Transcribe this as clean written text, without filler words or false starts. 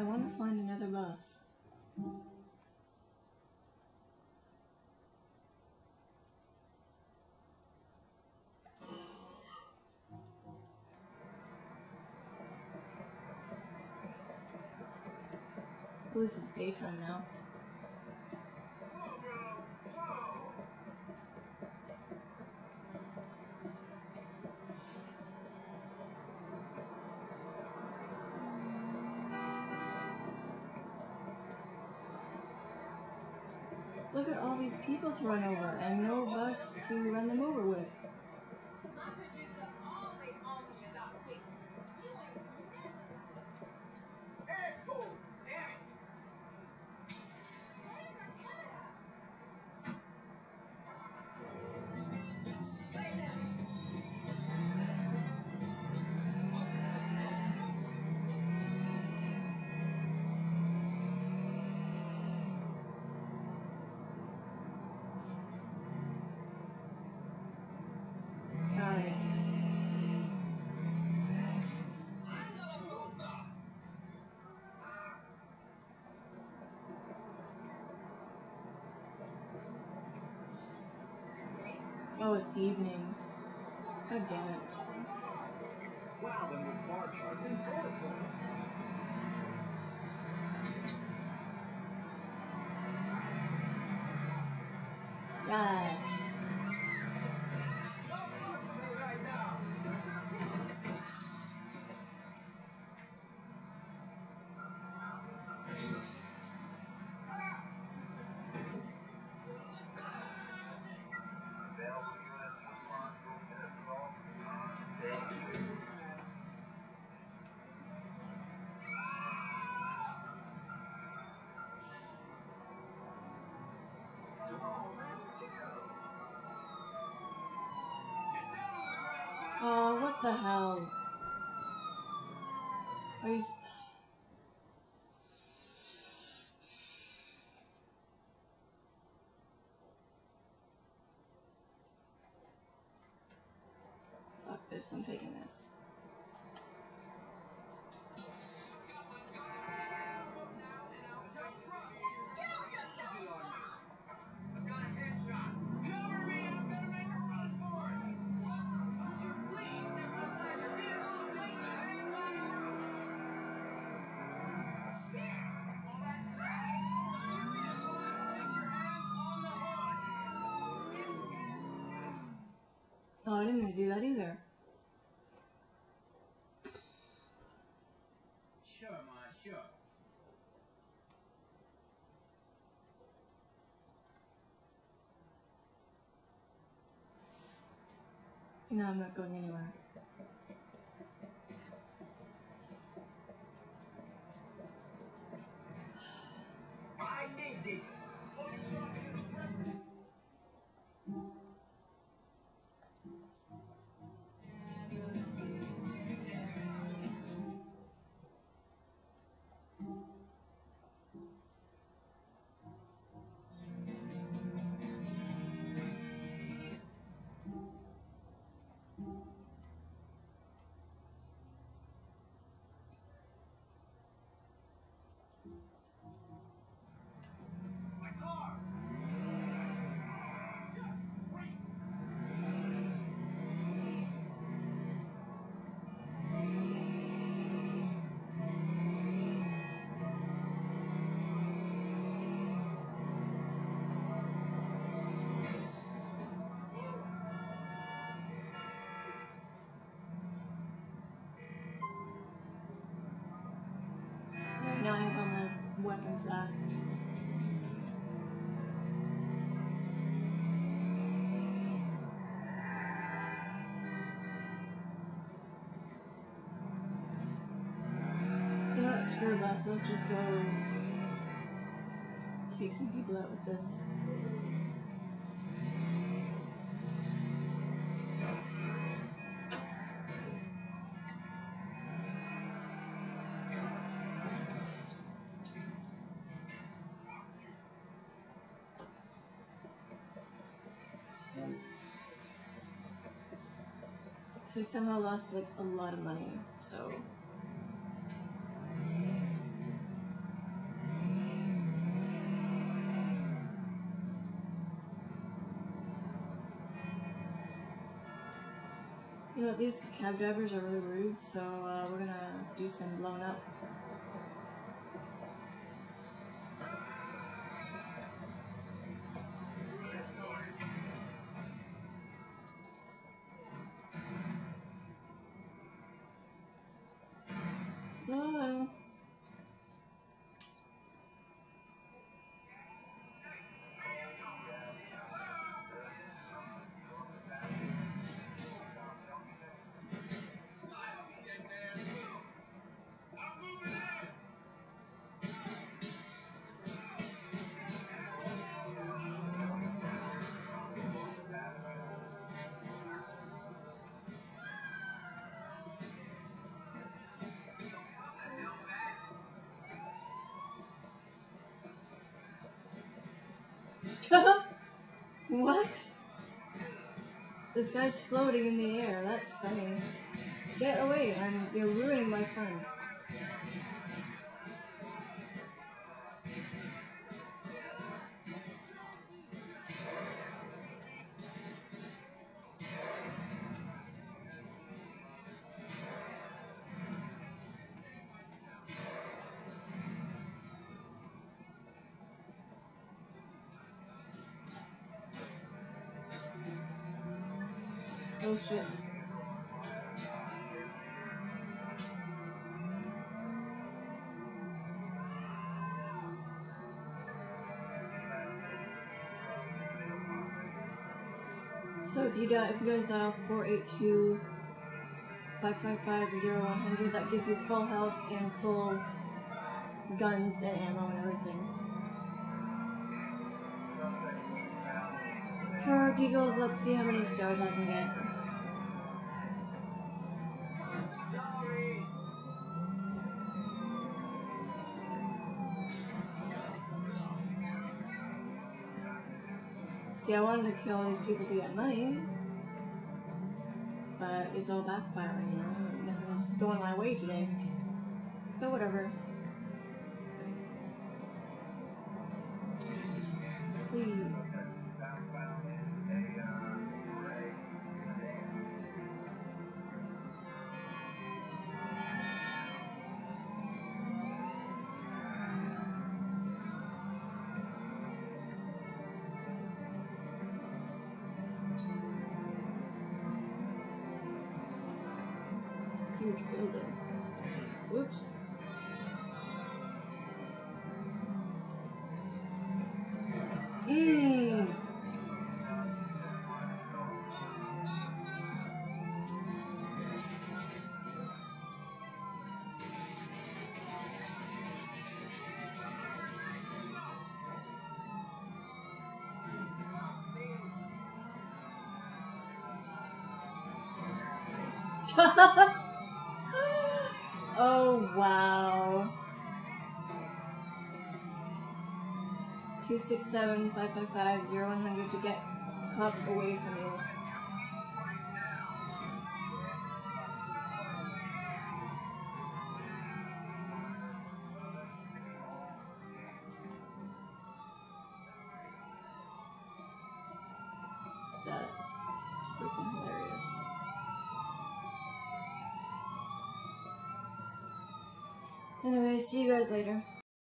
I want to find another bus. At least it's daytime now. Look at all these people to run over and no bus to run them over with. Oh, it's evening. God damn it. Wow, them with bar charts and bullet points. Yes. Oh, what the hell? Are you... Fuck this, I'm taking this. Oh, I didn't mean to do that either. Sure, Ma, sure. No, I'm not going anywhere. I did this. Now I have all my weapons back. You know what, screw bus, let's just go take some people out with this. So we somehow lost like a lot of money, so You know, these cab drivers are really rude, so we're gonna do some blowing up. Oh. What? This guy's floating in the air. That's funny. Get away! You're ruining my fun. Oh shit. So if you guys dial 482-555-0100, that gives you full health and full guns and ammo and everything. For giggles, let's see how many stars I can get. See, I wanted to kill all these people to get money, but it's all backfiring, you know? Nothing's going my way today. But whatever. Please. Huge building. Whoops. Mmm. Oh wow. 267-555-0100 to get cops away from you. That's freaking hilarious. Anyway, see you guys later.